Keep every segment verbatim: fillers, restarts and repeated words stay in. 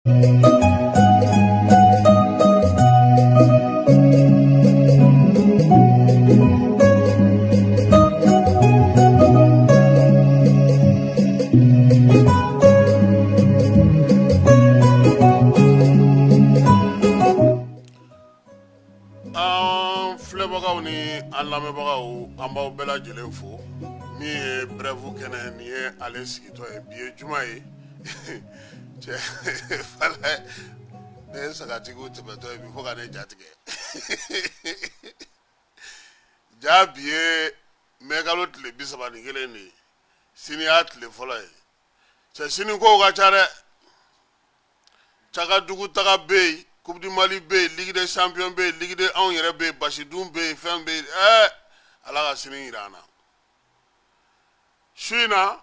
Amba bela jelen fo mi ye brève kene ni ye ale sigito e biye juma ye che fala ne sagati go tebeto e bi fo ka ne jatige ja biye megalo tle bisaba ni gele ni sini atle fola e che sini ko ga chare chaga dugu taga be coupe du Mali be ligue des champions be ligue des on yere be bashidum be fem be eh ala ka sini irana China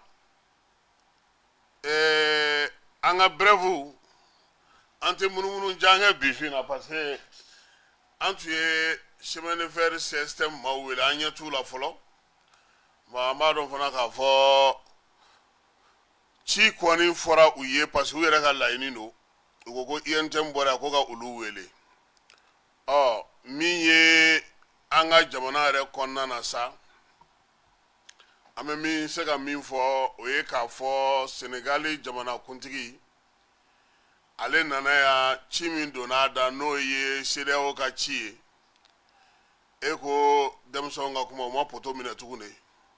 eh anga brève ante munumunu jange bifina parce que antu ye chemin de fer système mawele anya tout la folo ma ma don fana ka fo ci kwani fora uye parce que yere ka laini no ugo yentem bora ko ka ulu wele oh mi ye anga jamana re konna na sa amemi se ka min fo oye ka fo Senegali jamana kuntigi ale nana ya chimin donada no ye sedeo ka chi eko demsonga kuma ma poto mina tukune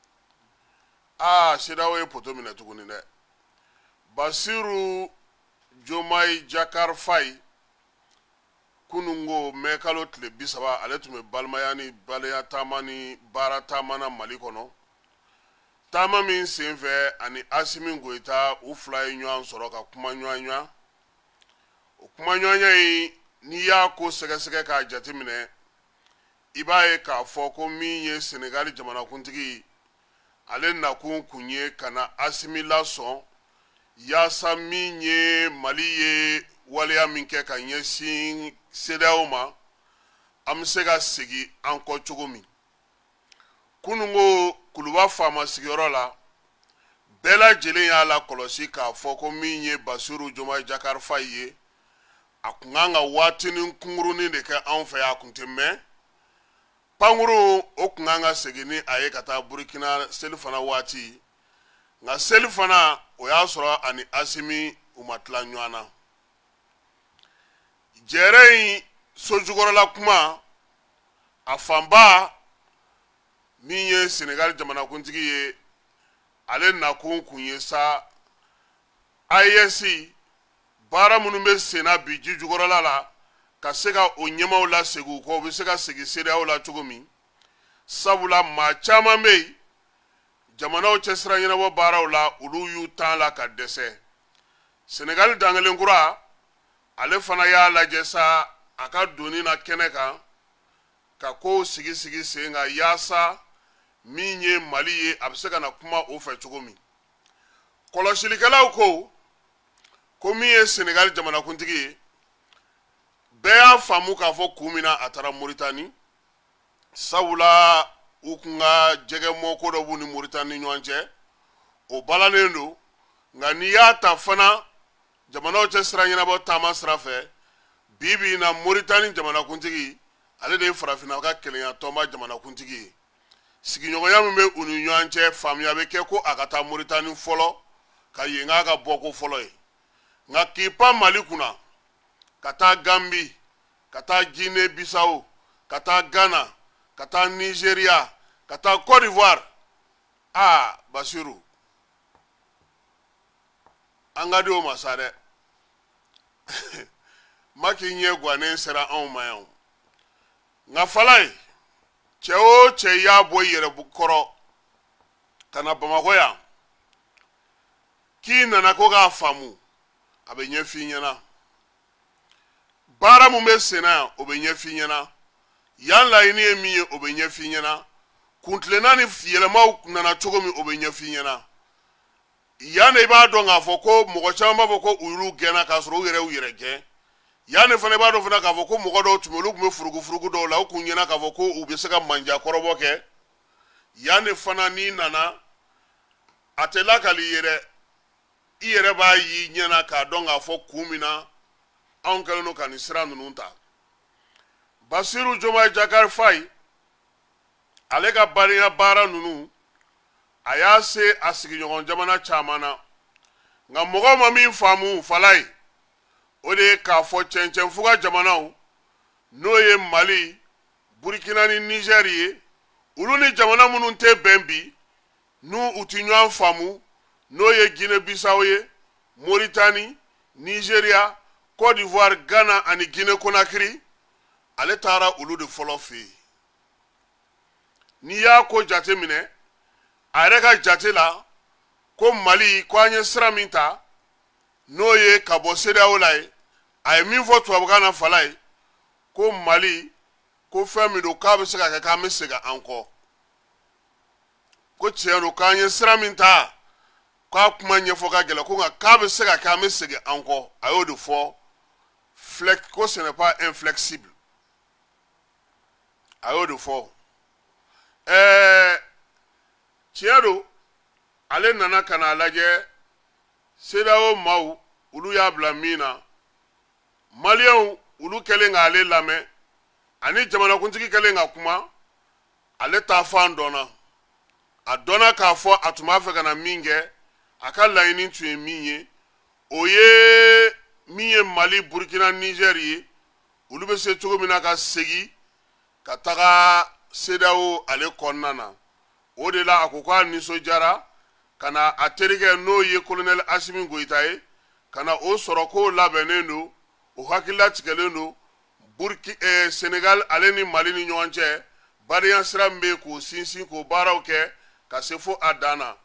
ah sedao e poto mina tukune ne Basiru Jomai Jakar Fai kunungo mekalo tle bisaba ale tume balmayani balaya tamani bara tamana malikono tama min senfe ani Assimi Goita u fly nwan soro ka kuma nwan nwan o kuma nwan yi ni ya ko sege sege ka jatimine ibaye ka fo ko min ye Senegal jamana kuntigi ale na kun kunye kana Assimi lason yasa min ye Mali ye waliya min ke ka nyesin sedao ma amsega sigi anko chogomi kunungo kuluba fama sigiro la bela jelen ya la kolosi ka foko minye Basiru Jomai Jakar Fai ye akunganga watini nkunguruni de ka anfa ya kunteme panguru okunganga segini aye kata Burkina selifana wati nga selifana oyasora ani Assimi umatla nywana jerei sojugoro la kuma afamba minye Senegal jamana kuntigi ye ale na kun kunye sa I S C bara munumbe sena biji jugoro la la ka sega onyema la segu ko be sega segi sera la chogomi sabula ma chama me jamana o chesra nyina bo bara la ulu yu tan la ka dese Senegal dangale ngura ale fana ya la jesa aka doni na keneka ka ko sigi sigi senga yasa minye Mali ye abseka na kuma ofe chogomi koloshilikala ko ko miye Senegal jamana kuntigi beya famu ka fo kumina atara Mauritanie sawula ukunga jege moko do buni Mauritanie nyonje o balanendo ngani ya tafana jamana o chesra nyina bo tama srafe bibi na Mauritanie jamana kuntigi ale de farafina ka kelenya toma jamana kuntigi sigi nyogoya mbe unu nyonje famia be ke ko akata Mauritanie folo ka yenga ga boko folo e nga kipa Mali kuna kata Gambie kata Guinée Bissau kata Ghana kata Nigeria kata Côte d'Ivoire ah Basiru angadi o masare maki nye gwane sera on mayon nga falai cheo che ya boy yere bukoro kana Bamako ya ki nana ko ga famu abenye finyana bara mu mesena obenye finyana yan la ini emiye obenye finyana kuntlena ni fiyelema nana chogomi obenye finyana yan e ba do nga foko mugo chamba foko uru gena kasro yere uyere ge yan fane ba do fana ka foko mugo do tumelu me furugu furugu do la okunyena ka foko ubeseka manja korobo ke yan fana ni nana atela kali yere iyere ba yi nyena ka donga fo kumina anw kɛlen no ka nin sira ninnu ta. Basiru Diomaye Diakhar Faye ale ka bariya baara ninnu a y'a se a sigiɲɔgɔn jamana caman na, nka mɔgɔw ma min faamu Falaye o de ye k'a fɔ cɛncɛnfuga jamanaw n'o ye Mali, Burkina ni Niger ye, olu ni jamana minnu tɛ bɛn bi n'u u ti ɲɔgɔn faamu n'o ye Guinée Bissau ye, Mauritanie, Nigeria, Côte d'Ivoire, Ghana ani Guinée Conakry, ale taara olu de fɔlɔ fɛ yen. N'i y'a ko jate minɛ a yɛrɛ ka jate la ko Mali ko an ye sira min ta n'o ye ka bɔ C E D E A O la ye, a ye min fɔ tubabukan na Falaye ko Mali ko fɛn min don k'a bɛ se ka kɛ k'an bɛ segin an kɔ, ko tiɲɛ don k'an ye sira min ta k'a kuma ɲɛfɔ ka gɛlɛn ko nka k'a bɛ se ka kɛ an bɛ segin an kɔ, a y'o de fɔ flex ko ce n'est pas inflexible, a y'o de fɔ. ɛɛ tiɲɛ don ale nana ka n'a lajɛ C E D E A O maaw olu y'a bila min na, Maliyɛnw olu kɛlen k'ale lamɛn ani jamanakuntigi kɛlen ka kuma, ale t'a fɔ an dɔnna, a dɔnna k'a fɔ a tun b'a fɛ ka na min kɛ, a ka laɲini tun ye min ye, o ye min ye Mali, Burkina, Niger ye, olu bɛ se cogo min na ka segin ka taga C E D E A O ale kɔnɔna na. O de la a ko k'a nisɔndiyara ka na a terikɛ n'o ye colonel Asimi Goïta ye ka na o sɔrɔ k'o labɛnnen don, o hakililatigɛlen don, Burki eh, Senegal ale ni Mali ni ɲɔgɔn cɛ bariya sira min bɛ k'o sinsin k'o baaraw kɛ ka se fo a dan na.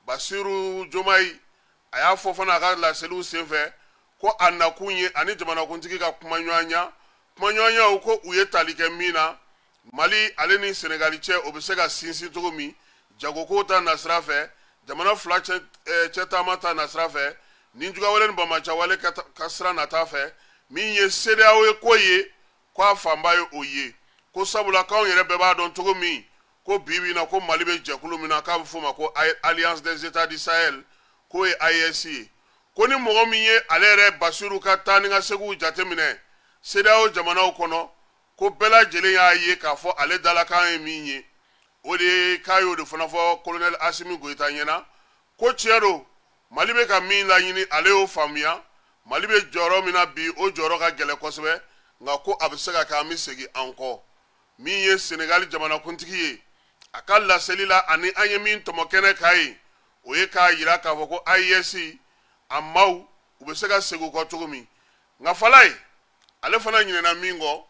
Basiru Diomaye a y'a fɔ fana a ka laseliw senfɛ ko a nakun ye ani jamanakuntigi ka kuma ɲɔgɔnya, kuma ɲɔgɔnyaw ko u ye tali kɛ min na, Mali ale ni Senegal cɛ o bɛ se ka sinsin cogo min, jagoko ta nasira fɛ, jamana fila cɛ taama ta nasira fɛ, ni juguya wale ni bamaca wale ka sira nata fɛ, min ye C E D E A O ye ko ye, ko a fanba ye o ye, ko sabula k'anw yɛrɛ bɛɛ b'a dɔn cogo min, ko bi bi na ko Mali bɛ jɛkulu min na k'a bɛ f'o ma ko Alliance des États du Sahel, k'o ye A E S ye, ko ni mɔgɔ min ye ale yɛrɛ Basiru ka taa ni ka seginw jateminɛ C E D E A O jamanaw kɔnɔ, ko bɛɛ lajɛlen y'a ye k'a fɔ ale dalakan ye min ye, o de ye k'a y'o de fana fɔ colonel Asimi Goïta ɲɛna, ko tiɲɛ don Mali bɛ ka min laɲini ale y'o faamuya, Mali bɛ jɔyɔrɔ min na bi o jɔyɔrɔ ka gɛlɛn kosɛbɛ, nka ko a bɛ se ka kɛ an bɛ segin an kɔ. Min ye Senegal jamanakuntigi ye, a ka laseli la ani an ye min tɔmɔ kɛnɛ k'a ye, o ye k'a jira k'a fɔ ko A E S a maaw u bɛ se ka segin u kɔ cogo min, nka Falaye ale fana ɲinɛna min kɔ,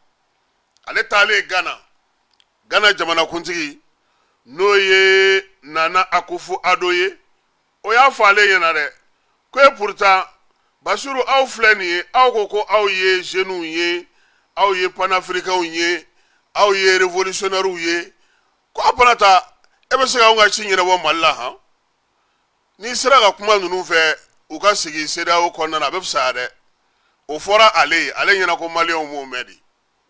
ale taalen Ghana, Ghana jamanakuntigi n'o ye Nana Akufo-Addo ye, o y'a fɔ ale ɲɛna dɛ, ko e pourtant Basiru aw filɛ nin ye, aw ko ko aw ye jeunes ye, aw ye panafricains ye, aw ye révolutionnaires ye, ko a bana ta e bɛ se ka anw ka ci ɲɛnabɔ Mali la han, n'i sera ka kuma ninnu fɛ u ka sigi C E D E A O kɔnɔna na a bɛ fisaya dɛ, o fɔra ale ye, ale ɲɛna ko Maliyɛnw m'o mɛn de.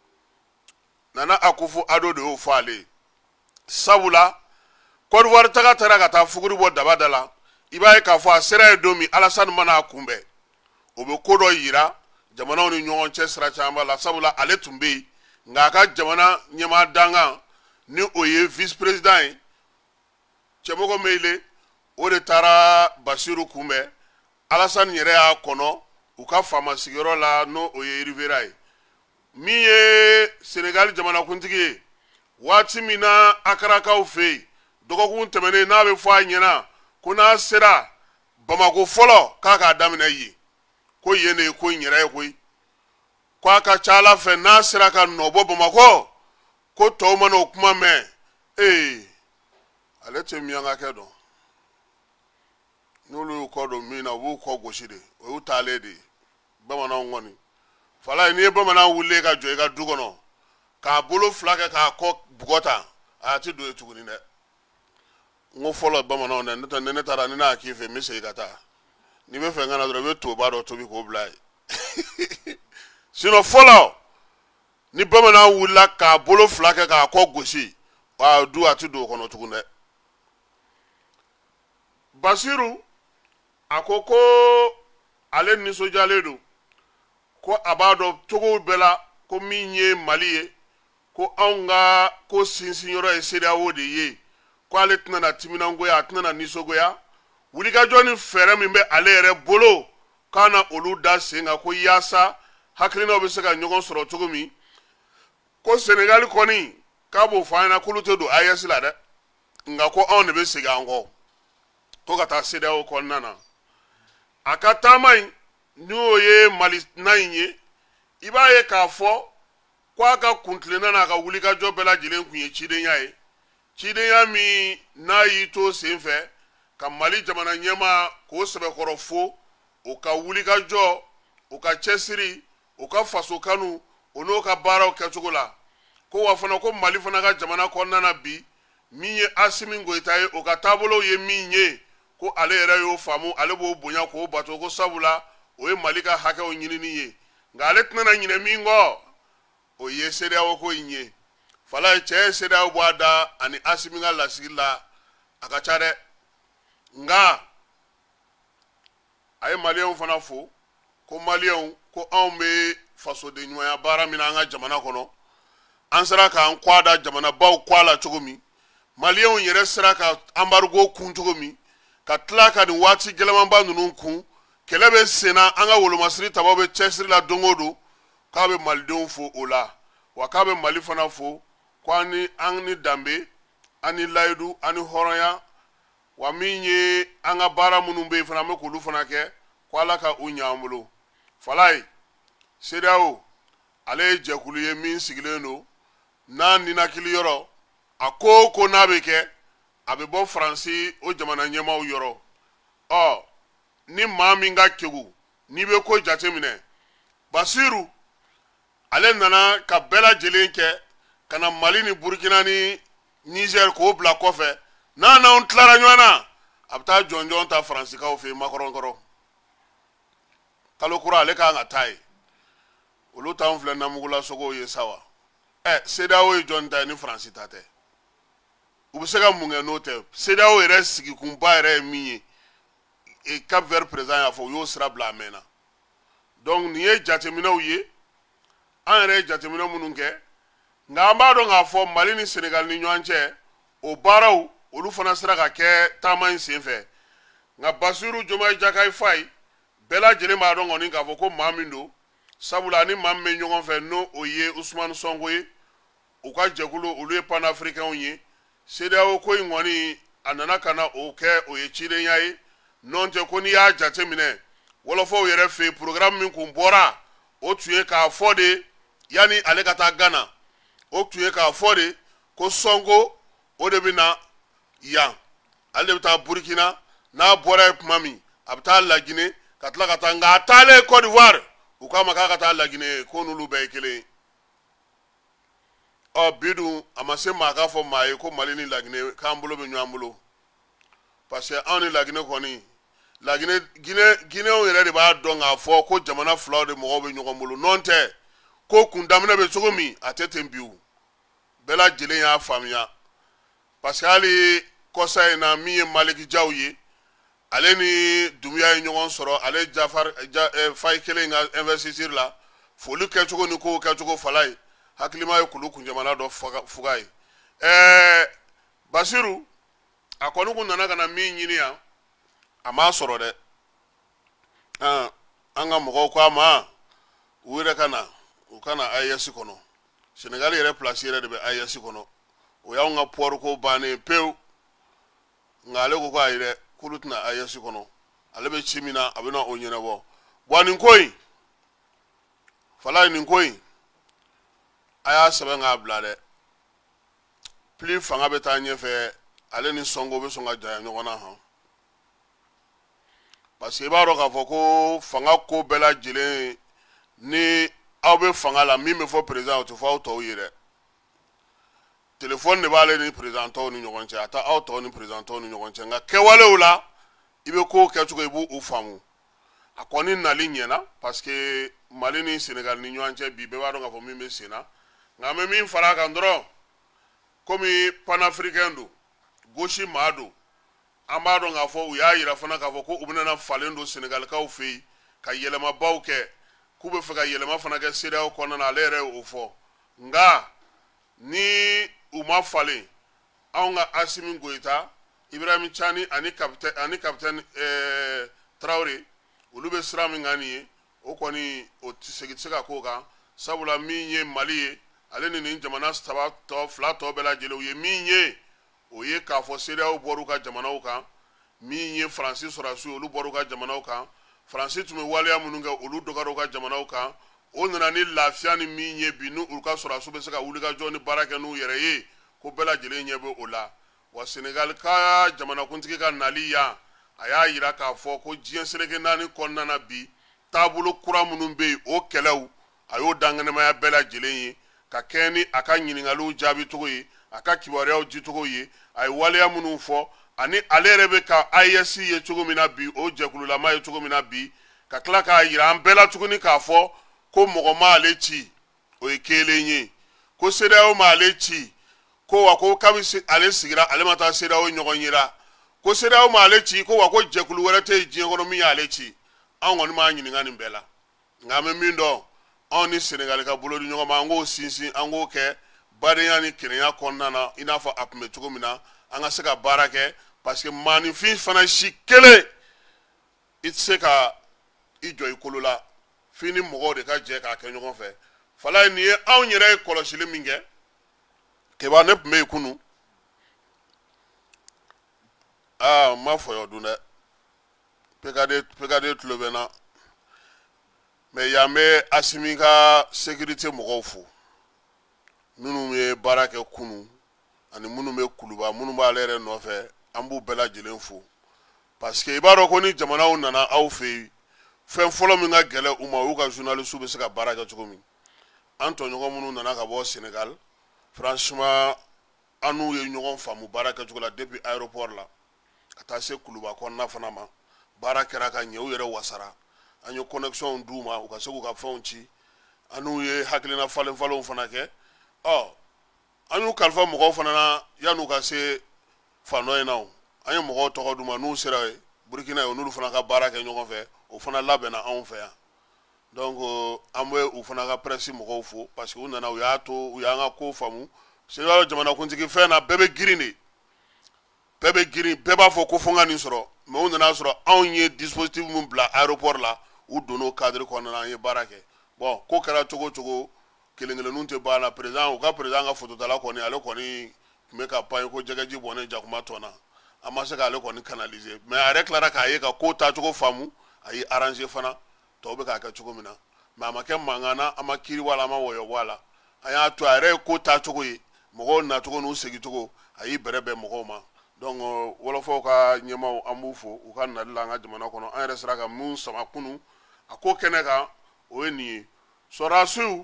Nana Akufo-Addo de y'o fɔ ale ye, sabula Côte d'Ivoire taga taara ka taa fuguri bɔ daba da la, i b'a ye k'a fɔ a sera ye don min Alassane mana a kunbɛn, o bɛ ko dɔ yira jamanaw ni ɲɔgɔn cɛ sira caman la, sabula ale tun bɛ yen, nka a ka jamana ɲɛmaa dankan ni o ye vice président ye Cɛmɔgɔ Meyile, o de taara Basiru kunbɛn, Alassane yɛrɛ y'a kɔnɔ u ka faama sigiyɔrɔ la n'o o ye Rivera ye, min ye Senegal jamanakuntigi ye, waati min na Akarakaw fɛ yen dɔgɔkun tɛmɛnen n'a bɛ fɔ a ɲɛna ko n'a sera Bamako fɔlɔ k'a k'a daminɛ yen, ko yen de ye ko in yɛrɛ ye koyi, ko a ka ca Ala fɛ n'a sera ka nɔ bɔ Bamako ko tɔw mana o kuma mɛn, ee ale tɛ miyankakɛ dɔn, n'olu y'u kɔ don min na u b'u kɔ gosi de, o y'u taalen de ye, bamananw kɔni. Falaye n'i ye bamanan wulilen ka jɔ i ka du kɔnɔ k'a bolo fila kɛ k'a kɔ bugɔta a ti don ye tuguni dɛ, n ko fɔlɔ bamananw dɛ, n'o tɛ ni ne taara ni ne y'a k'i fɛ n bɛ segin ka taa, n'i bɛ fɛ n ka na dɔrɔn i bɛ toba dɔ tobi k'o bila ye sinon fɔlɔ ni bamanan wulila k'a bolo fila kɛ k'a kɔ gosi a du a ti don o kɔnɔ tuguni dɛ. Basiru a ko ko ale nisɔndiyalen don, ko a b'a dɔn cogo bɛɛ la ko min ye Mali ye ko anw ka ko sinsinyɔrɔ ye CEDEAO de ye ko ale tɛna na timinangoya a tɛna na nisɔngoya wulikajɔ ni fɛɛrɛ min bɛ ale yɛrɛ bolo k'a na olu da sen kan ko yaasa hakilinaw bɛ se ka ɲɔgɔn sɔrɔ cogo min ko Senegal kɔni k'a b'o fɔ an ɲɛna k'olu tɛ don A E S la dɛ nka ko anw de bɛ segin an kɔ ko ka taa CEDEAO kɔnɔna na a ka taama in n'o ye Mali na in ye i b'a ye k'a fɔ ko a ka kuntilenna n'a ka wulikajɔ bɛɛ lajɛlen kun ye cidenya ye cidenya min n'a y'i to sen fɛ ka Mali jamana ɲɛmaa k'o sɛbɛkɔrɔ fo o ka wulikajɔ o ka cɛsiri o ka faso kanu o n'o ka baaraw kɛcogo la ko wa fana ko Mali fana ka jamana kɔnɔna na bi min ye Asimi Goyita ye o ka taabolow ye min ye ko ale yɛrɛ y'o faamu ale b'o bonya k'o bato ko sabula o ye Mali ka hakɛw ɲinini ye nka ale tɛna na ɲinɛ min kɔ o ye CEDEAO ko in ye fala ye cɛ ye CEDEAO bɔ a da ani Asimi ka lasigi la a ka ca dɛ nka a ye Maliyɛnw fana fo ko Maliyɛnw ko anw bɛ fasoden ɲumanya baara min na an ka jamana kɔnɔ an sera k'an kɔ a da jamanabaw kɔ a la cogo min Maliyɛnw yɛrɛ sera ka embargo kun cogo min ka tila ka nin waati gɛlɛmanba ninnu kun kɛlɛ bɛ sen na an ka wolomasiri tabaw bɛ cɛsiri la don o don k'a bɛ malidenw fo o la wa k'a bɛ Mali fana fo ko an ni an ni danbe an ni layidu an ni hɔrɔnya wa min ye an ka baara minnu bɛ yen fana an bɛ k'olu fana kɛ ko Ala ka u ɲɛ an bolo fala ye CEDEAO ale ye jɛkulu ye min sigilen don n'a ninakili yɔrɔ a ko o ko n'a bɛ kɛ a bɛ bɔ Faransi o jamana ɲɛmaaw yɔrɔ ɔ ni maa min ka kegu n'i bɛ ko jateminɛ Basiru ale nana ka bɛɛ lajɛlen kɛ ka na Mali ni Burkina ni Niger k'o bila kɔfɛ n'a n'anw tilara ɲɔgɔn na a bɛ taa jɔnjɔn ta Faransikaw fɛ yen Macron kɔrɔ kalo kura ale kan ka taa ye olu t'anw filɛ namugula sogow ye sa wa ɛ CEDEAO ye jɔn ta ye ni Faransi ta tɛ u bɛ se ka mun kɛ n'o tɛ CEDEAO yɛrɛ sigikunba yɛrɛ ye min ye et Cap Vert président y'a fɔ u y'o sira bila a mɛnna donc nin ye jateminɛw ye an yɛrɛ ye jateminɛ minnu kɛ nka an b'a dɔn k'a fɔ Mali ni Senegal ni ɲɔgɔn cɛ o baaraw olu fana sera ka kɛ taama in senfɛ nka Basiru Jomayi Jakayi Fayi bɛɛ lajɛlen b'a dɔn kɔni k'a fɔ ko maa min don sabula ni maa min bɛ ɲɔgɔn fɛ n'o o ye Ousmane Sonko ye u ka jɛkulu olu ye panafricains ye CEDEAO ko in kɔni a nana ka na o kɛ o ye cidenya ye n'o tɛ ko n'i y'a jateminɛ wɔlɔfɔw yɛrɛ fɛ yen programme min kun bɔra o tun ye k'a fɔ de yanni ale ka taa Ghana o tun ye k'a fɔ de ko Sonko o de bɛ na yan ale de bɛ taa Burkina n'a bɔra yen tuma min a bɛ taa Laginɛ ka tila ka taa nka a taalen Côte d'Ivoire u k'a ma k'a ka taa Laginɛ ko n'olu bɛɛ ye kelen ye ɔ bi dun a ma se maa k'a fɔ maa ye ko Mali ni Laginɛ k'an bolo bɛ ɲɔgɔn bolo parce que anw ni Laginɛ kɔni Laginɛ Guinée Guinéenw yɛrɛ de b'a dɔn k'a fɔ ko jamana filaw de mɔgɔw bɛ ɲɔgɔn bolo n'o tɛ ko kun daminɛ bɛ cogo min a tɛ ten bi o bɛɛ lajɛlen y'a faamuya parce que hali kɔsa in na min ye Maliki Jaw ye ale ni Dumbuya ye ɲɔgɔn sɔrɔ ale Jafar Fayi kelen ka investiture la foli kɛcogo ni kow kɛcogo fala ye hakilima ye kulu kun jamana dɔ fuga ye ɛɛ Basiru a kɔni kun nana ka na min ɲini yan a m'a sɔrɔ dɛ an ka mɔgɔw ko a ma u yɛrɛ ka na u ka na A E S kɔnɔ Senegal yɛrɛ place yɛrɛ de bɛ A E S kɔnɔ o y'anw ka pɔri ko bannen pewu nka ale ko ko ayi dɛ k'olu tɛna A E S kɔnɔ ale bɛ ci min na a bɛ na o ɲɛnabɔ wa nin ko in fala ye nin ko in a y'a sɛbɛn k'a bila dɛ plus fanga bɛ taa ɲɛfɛ ale ni Sonko bɛ sɔn ka janya ɲɔgɔn na han parce que i b'a dɔn k'a fɔ ko fanga ko bɛɛ lajɛlen ni aw bɛ fanga la min bɛ fɔ président o tɛ fɔ aw tɔw ye dɛ téléphone de b'ale ni président tɔw ni ɲɔgɔn cɛ a tɛ aw tɔw ni président tɔw ni ɲɔgɔn cɛ nka kɛwalew la i bɛ kow kɛcogo i b'u faamu a kɔni nali ɲɛna parce que Mali ni Senegal ni ɲɔgɔn cɛ bi bɛɛ b'a dɔn k'a fɔ min bɛ sen na nka an bɛ min fara a kan dɔrɔn komi panafricain don gauche maa don an b'a dɔn k'a fɔ u y'a yira fana k'a fɔ ko u bɛna falen don Senegalikaw fɛ yen ka yɛlɛmabaw kɛ k'u bɛ fɛ ka yɛlɛma fana kɛ C E D E A O kɔnɔna na ale yɛrɛ y'o fɔ nka ni u ma falen anw ka Asimi Goyita Ibrahim Chani ani capitaine ani capitaine ɛɛ Traoré olu bɛ sira min kan nin ye o kɔni o tɛ se tɛ se ka k'o kan sabula min ye Mali ye ale ni nin jamana saba tɔ fila tɔ bɛɛ lajɛlen u ye min ye o ye k'a fɔ C E D E A O bɔr'u ka jamanaw kan min ye Faransi sɔrɔdasiw olu bɔr'u ka jamanaw kan Faransi tun bɛ waleya minnu kɛ olu dɔgɔyara u ka jamanaw kan o nana ni lafiya ni min ye bi n'u ka sɔrɔdasiw bɛ se ka wulikajɔ ni baara kɛ n'u yɛrɛ ye ko bɛɛ lajɛlen ɲɛ bɛ o la wa Senegal ka jamanakuntigi ka nali yan a y'a yira k'a fɔ ko diɲɛ seleke naani kɔnɔna na bi taabolo kura minnu bɛ yen o kɛlɛw a y'o danganamaya bɛɛ lajɛlen ye ka kɛ ni a ka ɲininkaliw jaabi cogo ye a ka kibaruyaw di cogo ye a ye waleya minnu fɔ ani ale yɛrɛ bɛ ka A E S ye cogo min na bi o jɛkululama ye cogo min na bi ka tila k'a yira an bɛɛ la tuguni k'a fɔ ko mɔgɔ ma ale ci o ye kelen ye ko C E D E A O ma ale ci ko wa ko kabi ale sigira ale ma taa C E D E A O ɲɔgɔn yira ko C E D E A O ma ale ci ko wa ko jɛkulu wɛrɛ tɛ yen diɲɛ kɔnɔ min y'ale ci anw kɔni m'an ɲininka nin bɛɛ la nka an bɛ min dɔn anw ni Senegal ka bolo di ɲɔgɔn ma an k'o sinsin an k'o kɛ badenya ni kelenya kɔnɔna na i n'a fɔ a tun bɛ cogo min na an ka se ka baara kɛ parce que maanifin fana si kelen i tɛ se ka i jɔ i kolo la f'i ni mɔgɔw de ka jɛ k'a kɛ ɲɔgɔn fɛ fala nin ye anw yɛrɛ ye kɔlɔsili min kɛ keba ne tun bɛ yen kunun aa n ma fɔ y'o dun dɛ P K D P K D tulo bɛ n na mais yan bɛ Asimi ka sécurité mɔgɔw fo minnu ye baara kɛ kunun ani minnu bɛ kuluba minnu b'ale yɛrɛ nɔfɛ an b'u bɛɛ lajɛlen fo parce que i b'a dɔn ko ni jamanaw nana aw fɛ yen fɛn fɔlɔ min ka gɛlɛn u ma u ka journalistes bɛ se ka baara kɛ cogo min an tɔɲɔgɔn minnu nana ka bɔ Sénégal franchement an n'u ye ɲɔgɔn faamu baara kɛcogo la depuis aéroport la ka taa se kuluba kɔnɔna fana ma baara kɛra ka ɲɛ u yɛrɛ wasara an ye connexion d'u ma u ka se k'u ka fɛnw ci an n'u ye hakilina falen falenw fana kɛ ɔ an y'u kalifa mɔgɔw fana na yan'u ka se fan dɔ in na an ye mɔgɔw tɔgɔ d'u ma n'u sera yen Burkina ye n'olu fana ka baara kɛ ɲɔgɔn fɛ o fana labɛnna anw fɛ yan donc an bɛ u fana ka presse mɔgɔw fo parce que u nana u y'a to u y'an ka ko faamu Senegal jamanakuntigi fɛn na bɛɛ bɛ girin de bɛɛ bɛ girin bɛɛ b'a fɔ ko fo n ka nin sɔrɔ mais u nana sɔrɔ anw ye dispositif min bila aéroport la u donn'o cadre kɔnɔna na an ye baara kɛ bon ko kɛra cogo o cogo kelen kelenninw tɛ ban a la président u ka président ka phototala kɔni ale kɔni tun bɛ ka pan ye ko jɛgɛji bɔnnen jakuma tɔn na an ma se k'ale kɔni canaliser mais a yɛrɛ tilara k'a ye ka ko taacogo faamu a y'i arranger fana tɔw bɛ k'a kɛ cogo min na mais a ma kɛ mankan na an ma kiiri bɔ a la an ma wɔyɔ bɔ a la an y'a to a yɛrɛ ye ko taacogo ye mɔgɔw nacogo n'u segicogo a y'i bɛrɛ bɛn mɔgɔw ma donc wɔlɔfɔw ka ɲɛmaaw an b'u fo u ka nali la an ka jamana kɔnɔ an yɛrɛ sera ka mun sama kunun a ko kɛnɛ kan o ye nin ye sɔrɔdasiw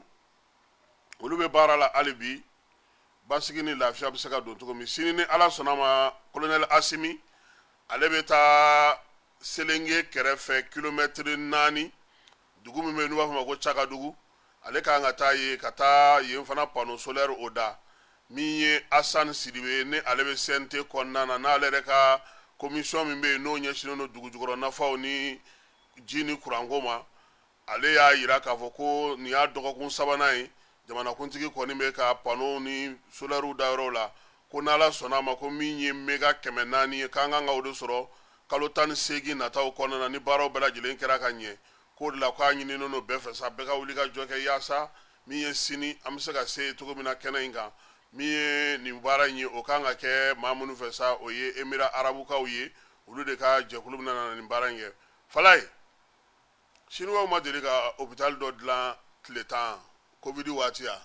olu bɛ baara la hali bi basigi ni lafiya bɛ se ka don cogo min sini ni ala sɔnna ma colonel Asimi ale bɛ taa Selenge kɛrɛfɛ kilomɛtiri naani dugu min bɛ yen n'u b'a fɔ ma ko Cakadugu ale kan ka taa yen ka taa yen fana panneau solaire o da min ye Asani Sidibe ni ale bɛ C N T kɔnɔna na n'ale yɛrɛ ka commission min bɛ yen n'o ɲɛsinnen don dugujukɔrɔ nafaw ni ji ni kuranko ma ale y'a yira k'a fɔ ko nin y'a dɔgɔkun sabanan ye jamanakuntigi kɔni bɛ ka panneau ni solaire da yɔrɔ la ko n'ala sɔnna a ma ko min ye méga kɛmɛ naani ye k'an kan ka o de sɔrɔ kalo tan ni seegin nataw kɔnɔna na ni baaraw bɛɛ lajɛlen kɛra ka ɲɛ k'o de la k'a ɲininen don bɛɛ fɛ sa bɛɛ ka wuli ka jɔ kɛ yaasa min ye sini an bɛ se ka se cogo min na kɛnɛ in kan min ye nin baara in ye o kan ka kɛ maa minnu fɛ sa o ye Émirats arabukaw ye olu de ka jɛkulu bɛna na nin baara in kɛ fala ye Chinois ma deli ka hôpital dɔ dilan tile tan Covid waati ya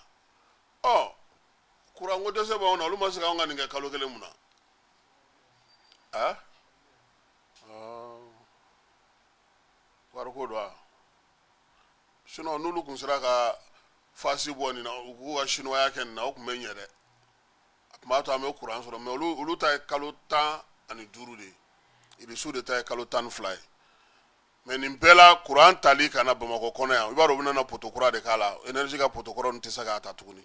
ɔ kuranko dɛsɛ b'anw na olu ma se k'anw ka nin kɛ kalo kelen mun na a wariko don a sinon n'olu kun sera ka fasi bɔ nin na u k'u ka chinois kɛ nin na o tun bɛ ɲɛ dɛ a tun b'a to an bɛ kuran sɔrɔ mais olu olu ta ye kalo tan ani duuru de ye Irisiw de ta ye kalo tan ni fila ye mais nin bɛɛ la kuran tali ka na Bamakɔ kɔnɔ yan i b'a dɔn u bɛna na poto kura de k'a la énergie ka poto kura ninnu tɛ se k'a ta tuguni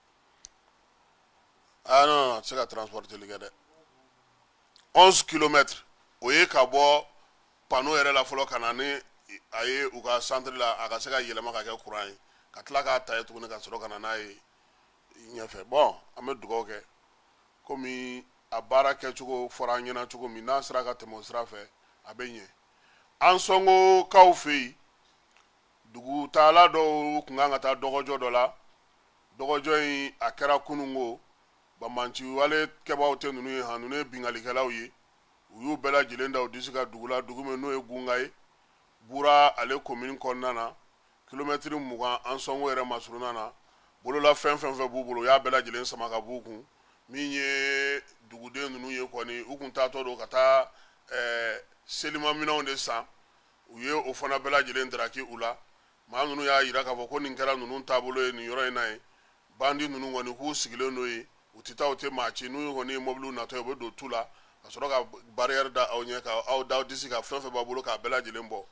ah non non tɛ se ka transporteli kɛ dɛ onze kilomètres o ye ka bɔ panneau yɛrɛ la fɔlɔ ka na ni aye u ka centre la a ka se ka yɛlɛma ka kɛ courant ye ka tila k'a ta ye tuguni ka sɔrɔ ka na n'a ye ɲɛfɛ bon an bɛ dugawu kɛ komi a baara kɛcogo fɔra an ɲɛna cogo min n'a sera ka tɛmɛ o sira fɛ a bɛ ɲɛ an sɔngokaw fɛ yen dugutaala dɔw tun kan ka taa dɔgɔjɔ dɔ la dɔgɔjɔ in a kɛra kunungo bamanci wale kɛbaaw tɛ ninnu ye han ninnu ye bingalikɛlaw ye u y'u bɛɛ lajɛlen da u disi ka dugu la dugu min n'o ye gunga ye bura ale commune kɔnɔna na kilomɛtiri mugan an sɔngo yɛrɛ masurunan na bolola fɛn fɛn fɛn b'u bolo u y'a bɛɛ lajɛlen sama ka b'u kun min ye duguden ninnu ye kɔni u kun taatɔ don ka taa ɛɛ selimaminɛnw de san u ye o fana bɛɛ lajɛlen daraki u la maa ninnu y'a yira k'a fɔ ko nin kɛra ninnu taabolo ye nin yɔrɔ in na ye bandi ninnu kɔni k'u sigilen n'o ye u tɛ taa u tɛ maa ci n'u kɔni ye mɔbiliw natɔ ye u bɛ don tu la ka sɔrɔ ka barrière da aw ɲɛ ka aw da aw disi ka fɛn fɛn b'a bolo k'a bɛɛ lajɛlen bɔ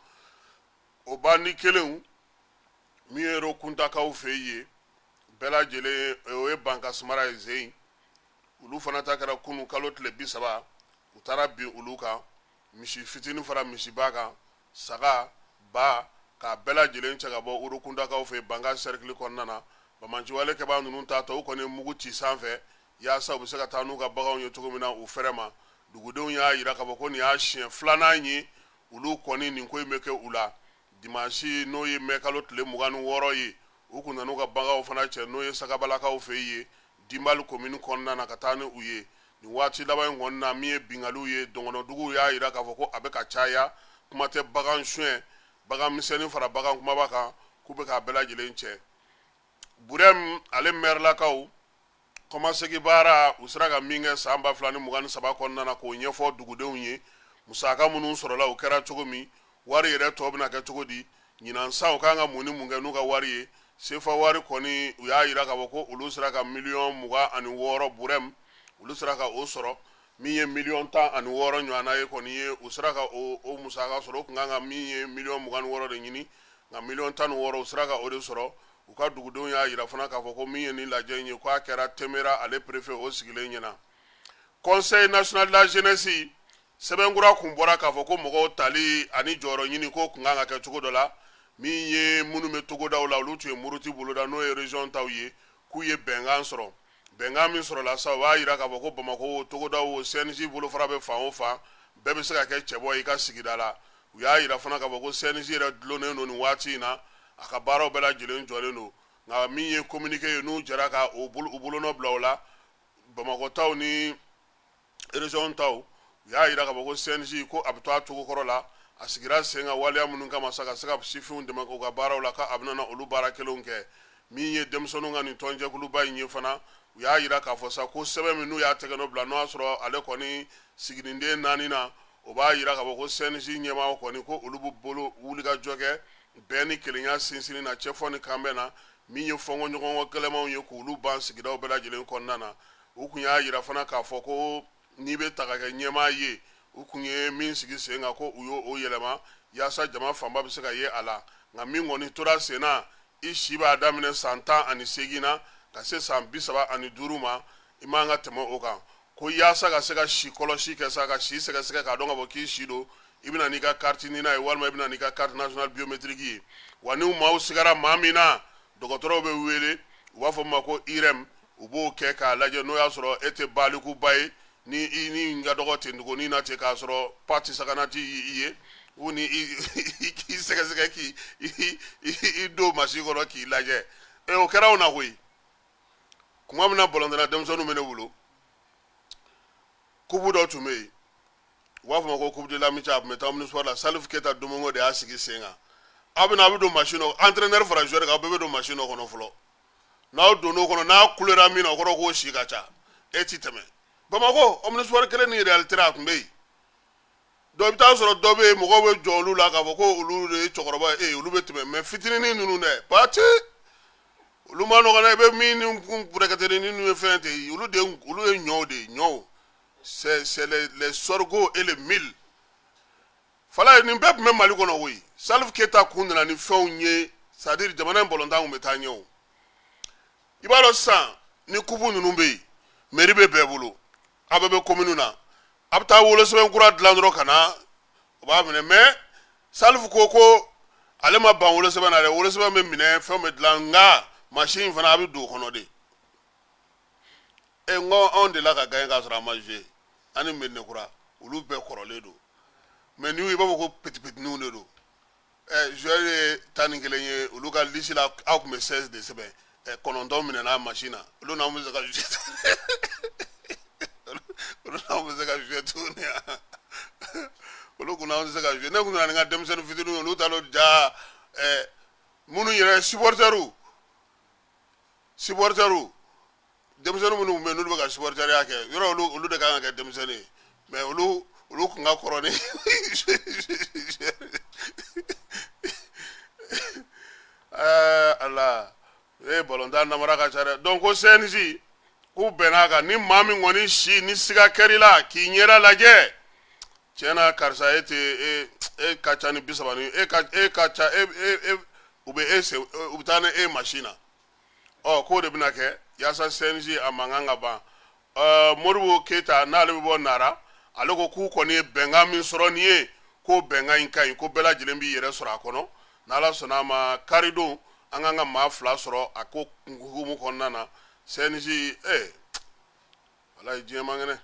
o bandi kelenw min ye yɔrɔ kuntakaw fɛ yen bɛɛ lajɛlen o ye bankasumara ye zeyin olu fana ta kɛra kunu kalo tile bi saba u taara bin olu kan misi fitinin fara misiba kan saga ba k'a bɛɛ lajɛlen cɛ ka bɔ yɔrɔ kuntakaw fɛ banka cercle kɔnɔna na bamanciwale kɛbaa ninnu ta tɔ u kɔni mugu ci sanfɛ yaasa u bɛ se ka taa n'u ka baganw ye cogo min na u fɛrɛ ma dugudenw y'a yira k'a fɔ ko nin y'a siɲɛ filanan ye olu kɔni nin ko in bɛ kɛ u la dimanche n'o ye mɛ kalo tile mugan ni wɔɔrɔ ye u kun nan'u ka baganw fana cɛ n'o ye sagabalakaw fɛ yen dinbali commune kɔnɔna na ka taa ni u ye nin waati laban in kɔni na min ye bingaliw ye dɔngɔnɔduguw y'a yira k'a fɔ ko a bɛ ka caya kuma tɛ bagan suɲɛ bagan misɛnnin fara bagan kumaba kan k'u bɛ k'a bɛɛ lajɛlen cɛ burɛm ale mɛrilakaw kɔmasegi baara u sera ka min kɛ san ba fila ni mugan ni saba kɔnɔna na k'o ɲɛfɔ dugudenw ye musaka minnu sɔrɔla o kɛra cogo min wari yɛrɛ tɔ bɛna kɛ cogo di ɲinan san u kan ka mun ni mun kɛ n'u ka wari ye sefa wari kɔni u y'a yira k'a fɔ ko olu sera ka miliyɔn mugan ani wɔɔrɔ burɛm olu sera ka o sɔrɔ min ye miliyɔn tan ani wɔɔrɔ ɲɔgɔnna ye kɔni ye u sera ka o o musaka sɔrɔ u kun kan ka min ye miliyɔn mugan ni wɔɔrɔ de ɲini nka miliyɔn tan ni wɔɔrɔ u sera ka o de sɔrɔ u ka dugudenw y'a yira fana k'a fɔ ko min ye nin lajɛ in ye k'a kɛra temera ale préfet o sigilen ɲɛna conseil national de la jeunesse sɛbɛnkura kun bɔra k'a fɔ ko mɔgɔw tali ani jɔyɔrɔ ɲini k'o kun kan ka kɛ cogo dɔ la min ye minnu bɛ togodaw la olu tun ye muruti boloda n'o ye région taw ye k'u ye bɛnkan sɔrɔ bɛnkan min sɔrɔla sa u b'a yira k'a fɔ ko bamako togodaw C N J bolofara bɛ fan o fan bɛɛ bɛ se ka kɛ cɛbɔ i ka sigida la u y'a yira fana k'a fɔ ko C N J yɛrɛ dulonnen don nin waati in na a ka baaraw bɛɛ lajɛlen jɔlen don nka min ye communiqué ye n'u jɛra ka u bolonɔ bila o la Bamako taw ni région taw u y'a yira k'a fɔ ko C N J ko a bɛ to a cogo kɔrɔ la a sigira sen kan waleya minnu kama sa ka se ka sifinw dɛmɛ k'u ka baaraw la k'a bɛna na olu baara kelenw kɛ min ye denmisɛnninw ka nin tɔnjɛkuluba in ye fana u y'a yira k'a fɔ sa ko sɛbɛn min n'u y'a tɛgɛ nɔ bila n'o y'a sɔrɔ ale kɔni siginiden naani na o b'a yira k'a fɔ ko C N J ɲɛmaaw kɔni ko olu b'u bolo wulikajɔ kɛ bɛn ni kelenya sinsinni na cɛfɔ ni kanbɛn na min ye fɔnkɔɲɔgɔnkɔ gɛlɛmanw ye k'olu ban sigidaw bɛɛ lajɛlen kɔnɔna na u kun y'a yira fana k'a fɔ ko n'i bɛ ta ka kɛ ɲɛmaa ye u kun ye min sigi sen kan ko u y'o yɛlɛma yaasa jama fanba bɛ se ka ye a la nka min kɔni tora sen na i si b'a daminɛ san tan ani seegin na ka se san bi saba ani duuru ma i man ka tɛmɛ o kan ko yaasa ka se ka si kɔlɔsi kɛ sa ka si sɛgɛsɛgɛ k'a dɔn ka fɔ k'i si don i bɛna n'i ka carte ɲini n'a ye walima i bɛna n'i ka carte nationale biométrique ye wa ni maaw sigara maa min na dɔgɔtɔrɔw bɛ wele u b'a fɔ o ma ko I R E M u b'o kɛ k'a lajɛ n'o y'a sɔrɔ e tɛ balikuba ye ni i ni ka dɔgɔ ten tuguni na ten k'a sɔrɔ pati sagana ti i ye u ni i sɛgɛsɛgɛ k'i i don masi kɔnɔ k'i lajɛ ɛ o kɛra o na koyi kuma min na bɔlɔntana denmisɛnninw bɛ ne bolo kubu dɔ tun bɛ yen u b'a fɔ ma ko kubu de l'amitié a tun bɛ taa municipal la Salif Keta Domongo de y'a sigi sen kan aw bɛna a bɛ don machine kɔnɔ entraîneur fara joueur kan aw bɛɛ bɛ don machine kɔnɔ fɔlɔ n'aw donn'o kɔnɔ n'a kulera min na o kɔrɔ k'o si ka ca e ti tɛmɛ Bamako omnispoir kelen ni réalité a tun bɛ yen dɔ bɛ taa sɔrɔ dɔ bɛ yen mɔgɔw bɛ jɔ olu la k'a fɔ ko olu de ye cɛkɔrɔba ye olu bɛ tɛmɛ mais fitinin ninnu dɛ pati olu ma nɔgɔn dɛ i bɛ min ni burekɛtɛnin ni ninnu ye fɛn ten olu de olu ye ɲɔw de ye ɲɔw c'est c'est les les sorgho et les mil fala nin bɛɛ tun bɛ Mali kɔnɔ koyi Salif Keta kun nana ni fɛnw ye c'est à dire jamana in bɔlɔntan kun bɛ taa ɲɛ o i b'a dɔn sisan ni kubu ninnu bɛ yen mairie bɛ bɛɛ bolo a bɛɛ bɛ commune na a bɛ taa wolosɛbɛn kura dilan dɔrɔn ka na o b'a minɛ mais Salif ko ko ale ma ban wolo sɛbɛn na dɛ wolo sɛbɛn bɛ minɛ fɛn bɛ dilan nka machine fana a bɛ don o kɔnɔ de e n ko anw de la ka gagner k'a sɔrɔ a ma jouer ani Mɛdinɛkura olu bɛɛ kɔrɔlen don mais ni i b'a fɔ ko petit petitiniw de don ɛ joueur ye tan ni kelen ye olu ka liste la aw tun bɛ seize de sɛbɛn ɛ kɔnɔntɔn minɛna machine na olu n'anw bɛ se ka jouer olu n'anw bɛ se ka jouer tuguni olu kun n'anw tɛ se ka jouer ne kun nana ni n ka denmisɛnnin fitininw olu ta l'o ja ɛ minnu yɛrɛ supporters supporters denmisɛnnin minnu bɛ yen n'olu bɛ ka supporteriya kɛ yɔrɔ olu olu de kan ka kɛ denmisɛnnin ye mais olu olu kun ka kɔrɔ ni ɛɛ ala ee balontan namara ka ca dɛ donc ko C N G k'u bɛnn'a kan ni maa min kɔni si ni siga kɛr'i la k'i ɲɛda lajɛ tiɲɛna karisa e tɛ e e ka ca ni bi saba ni e ka e ka ca e e u bɛ e se u bɛ taa ni e machine na ɔ k'o de bɛna kɛ yaasa C N G a mankan ka ban ɛɛ Modibo Keyita n'ale bɛ bɔ Nara ale ko k'u kɔni ye bɛnkan min sɔrɔ nin ye ko bɛnkan in ka ɲi ko bɛɛ lajɛlen b'i yɛrɛ sɔrɔ a kɔnɔ n'Ala sɔnna a ma karidon an kan ka maa fila sɔrɔ a ko hukumu kɔnɔna na C N G ee walayi diɲɛ man kɛnɛ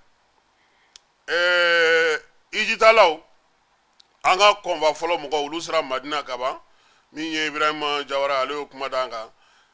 ɛɛ Ijitalaw an ka kɔnba fɔlɔ mɔgɔ olu sera Madina ka ban min ye Ibrahima Jawara ale y'o kuma d'an kan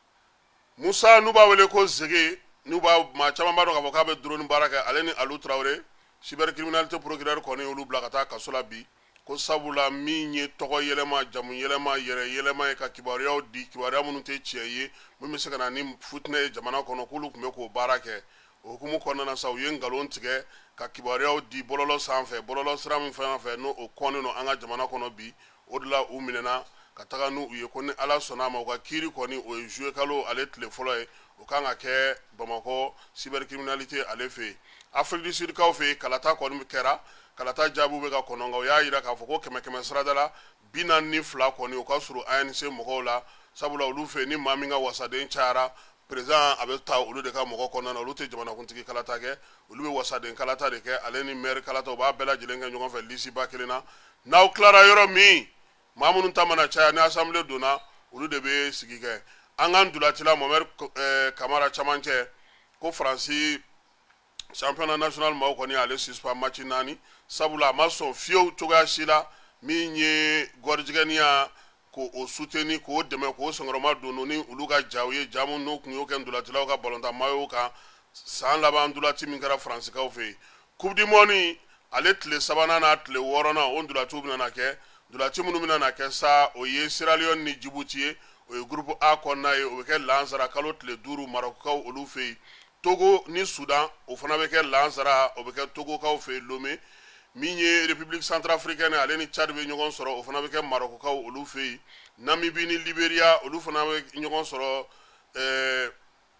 Musa n'u b'a wele ko Zege n'u b'a maa caman b'a dɔn k'a fɔ k'a bɛ drone baara kɛ ale ni Alu Tarawele cybercriminalité procureur kɔni olu bila ka taa kaso la bi ko sabula min ye tɔgɔ yɛlɛma jamu yɛlɛma yɛrɛ yɛlɛma ye ka kibaruyaw di kibaruya minnu tɛ tiɲɛ ye min bɛ se ka na ni futinɛ ye jamana kɔnɔ k'olu tun bɛ k'o baara kɛ o hukumu kɔnɔna na sa u ye nkalon tigɛ ka kibaruyaw di bɔlɔlɔ sanfɛ bɔlɔlɔ sira min fɛn fɛ n'o o kɔnnen don an ka jamana kɔnɔ bi o de la u minɛna ka taga n'u ye ko ni Ala sɔnna a ma u ka kiiri kɔni o ye juillet kalo ale tile fɔlɔ ye o kan ka kɛ Bamakɔ cybercriminalité ale fɛ yen Afrique du Sud kaw fɛ yen kalata kɔni kɛra kalata jaabiw bɛ ka kɔnɔ nka o y'a jira k'a fɔ ko kɛmɛ kɛmɛ sarada la bi naani ni fila kɔni o ka surun A N C mɔgɔw la sabula olu fɛ yen ni maa min ka wasaden cayara président a bɛ taa olu de ka mɔgɔ kɔnɔna na olu tɛ jamanakuntigi kalata kɛ olu bɛ wasaden kalata de kɛ ale ni maire kalata u b'a bɛɛ lajɛlen kɛ ɲɔgɔn fɛ lisi ba kelen na n'aw tilara yɔrɔ min maa minnu ta mana caya ni assemblée donna olu de bɛ sigi kɛ an ka ndolatila Mohamed Kamara camancɛ ko Faransi championnat national maaw kɔni ale suspend match naani sabula a ma sɔn fiyewu cogoya si la min ye gɔrijigɛniya k'o soutenir k'o dɛmɛ k'o sɔngɔrɔma don ni olu ka jaw ye ja mun n'o kun y'o kɛ ndolatilaw ka balontan maillot kan san laban ndolati min kɛra Faransikaw fɛ yen coupe du monde ale tile sabanan n'a tile wɔɔrɔnan o ndolatiw bɛna na kɛ ndolati minnu bɛna na kɛ sa o ye Sierra Leone ni Djibouti ye o ye groupe A kɔnɔna ye o bɛ kɛ lansara kalo tile duuru Marocains olu fɛ yen Togo ni Soudan o fana bɛ kɛ lansara o bɛ kɛ Togokaw fɛ yen Lomé min ye République centrafricaine ale ni Tchad bɛ ɲɔgɔn sɔrɔ o fana bɛ kɛ Marocains olu fɛ yen Namibie ni Libéria olu fana bɛ ɲɔgɔn sɔrɔ ɛɛ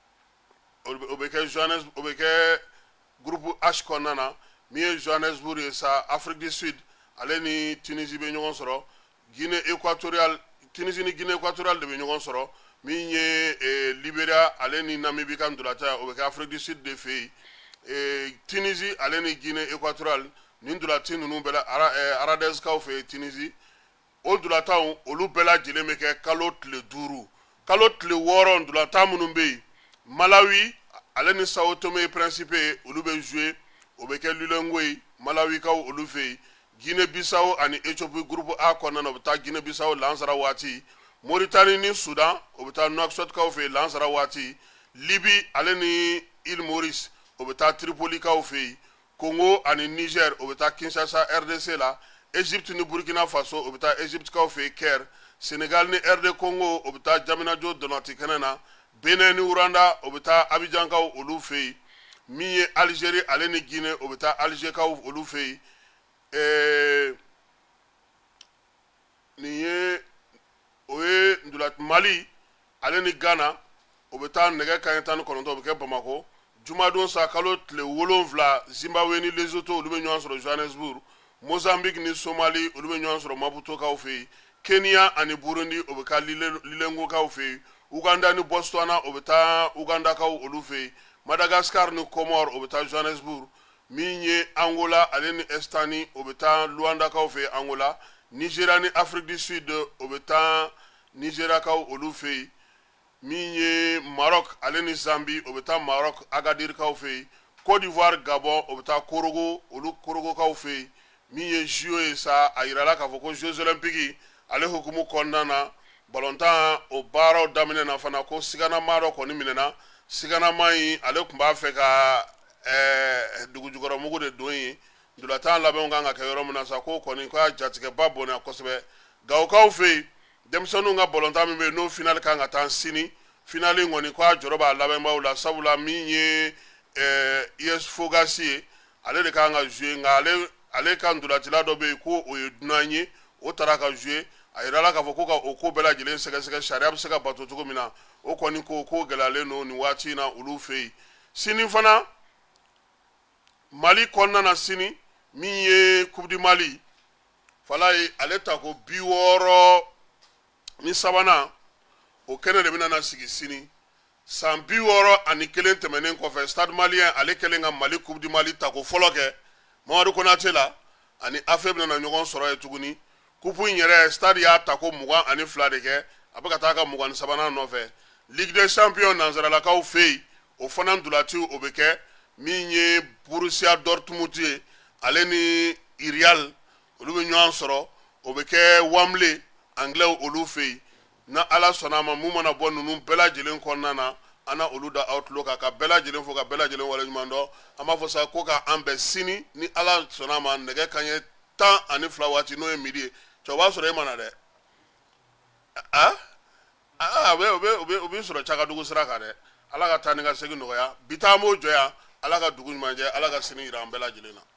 o bɛ kɛ Johannesburg o bɛ kɛ groupe H kɔnɔna na min ye Johannesburg ye sa Afrique du Sud ale ni Tunisie bɛ ɲɔgɔn sɔrɔ Guinée équatoriale Tunisie ni Guinée équatoriale de bɛ ɲɔgɔn sɔrɔ min ye Libéria ale ni Namibie ka ndolata o bɛ kɛ Afrique du Sud de fɛ yen Tunisie ale ni Guinée équatoriale ni ndolati ninnu bɛɛ la Aradezkaw fɛ yen Tunisie o ndolataw olu bɛɛ lajɛlen bɛ kɛ kalo tile duuru kalo tile wɔɔrɔ ndolata minnu bɛ yen Malawi ale ni Sao Tome et Principe olu bɛ jouer o bɛ kɛ Lilongwe ye Malawi kaw olu fɛ yen Guinée Bissau ani Ethiopie groupe A kɔnɔna na o bɛ taa Guinée Bissau lansara waati Mauritanie ni Soudan o bɛ taa Nouakchott kaw fɛ yen lansara waati Libye ale ni Île Maurice o bɛ taa Tripoli kaw fɛ yen Congo ani Niger o bɛ taa Kinshasa R D C la Égypte ni Burkina Faso o bɛ taa Égypte kaw fɛ yen Caire Sénégal ni R D Congo o bɛ taa Diamniadio Donati kɛnɛ na Benin ni Rwanda o bɛ taa Abidjan kaw olu fɛ yen min ye Algérie ale ni Guinée o bɛ taa Alger kaw olu fɛ yen ɛɛ nin ye o ye ndolati Mali ale ni Ghana o bɛ taa nɛgɛ kanɲɛ tan ni kɔnɔntɔn o bɛ kɛ Bamakɔ jumadon sa kalo tile wolonwula Zimbabwe ni Lesotho olu bɛ ɲɔgɔn sɔrɔ Johannesburg Mozambique ni Somali olu bɛ ɲɔgɔn sɔrɔ Maputo kaw fɛ yen Kenya ani Burundi o bɛ taa Lilengo kaw fɛ yen Uganda ni Botswana o bɛ taa Uganda kaw olu fɛ yen Madagascar ni Comore o bɛ taa Johannesburg min ye Angola ale ni Estani o bɛ taa Luanda kaw fɛ yen Angola Nigeria ni Afrique du Sud o bɛ taa Nigeria kaw olu fɛ yen min ye Maroc ale ni Zambie o bɛ taa Maroc Agadir kaw fɛ yen Côte d'Ivoire Gabon o bɛ taa Korogo olu Korogo kaw fɛ yen min ye J O ye sa a yirala k'a fɔ ko Jeux Olympiques ale hukumu kɔnɔna na balontan o baaraw daminɛ na fana ko siganama dɔ kɔni minɛna siganama in ale tun b'a fɛ ka ɛɛ dugujukɔrɔmugu de don yen ndolantan labɛnw kan ka kɛ yɔrɔ min na sa ko kɔni ko a jatigɛba bonya kosɛbɛ Gawokaw fɛ yen denmisɛnninw ka balontan min bɛ yen n'o finali kan ka taa sini finali in kɔni ko a jɔrɔ b'a labɛnbaw la sabula min ye ɛɛ I S Fogasi ye ale de kan ka jouer nka ale ale ka ndolantila dɔ bɛ yen ko o ye dunan ye o taara ka jouer a yirala k'a fɔ ko ka o ko bɛɛ lajɛlen sɛgɛsɛgɛ sariya bɛ se ka bato cogo min na o kɔni ko ko gɛlɛyalen don nin waati in na olu fɛ yen sini fana Mali kɔnɔna na sini min ye Coupe du Mali fala ye ale ta ko bi wɔɔrɔ ni sabanan o kɛnɛ de bɛna na sigi sini san bi wɔɔrɔ ani kelen tɛmɛnen kɔfɛ Stade Malien ale kɛlen ka Mali Coupe du Mali ta ko fɔlɔ kɛ Mamadu Konate la ani A F E bɛna na ɲɔgɔn sɔrɔ yen tuguni coupe in yɛrɛ Stade y'a ta ko mugan ani fila de kɛ a bɛ ka taa ka mugan ni sabanan nɔfɛ Ligue des Champions nanzaralakaw fɛ yen o fana ndolati o bɛ kɛ min ye Borussia Dortmund ye ale ni Real olu bɛ ɲɔgɔn sɔrɔ o bɛ kɛ Wembley anglais olu fɛ yen na Ala sɔnna a ma mun mana bɔ ninnu bɛɛ lajɛlen kɔnɔna na an na olu da outlook ka bɛɛ lajɛlen fo ka bɛɛ lajɛlen waleɲuman dɔn an b'a fɔ sa ko ka an bɛn sini ni Ala sɔnna a ma nɛgɛ kanɲɛ tan ani fila waati n'o ye midi ye cɛ o b'a sɔrɔ e ma na dɛ a a o bɛ o bɛ o bɛ o bɛ sɔrɔ Cagadugu sira kan dɛ Ala ka taa ni ka segin nɔgɔya bi taa an b'o jɔ yan Ala ka dugu ɲuman jɛ Ala ka sini jira an bɛɛ lajɛlen na.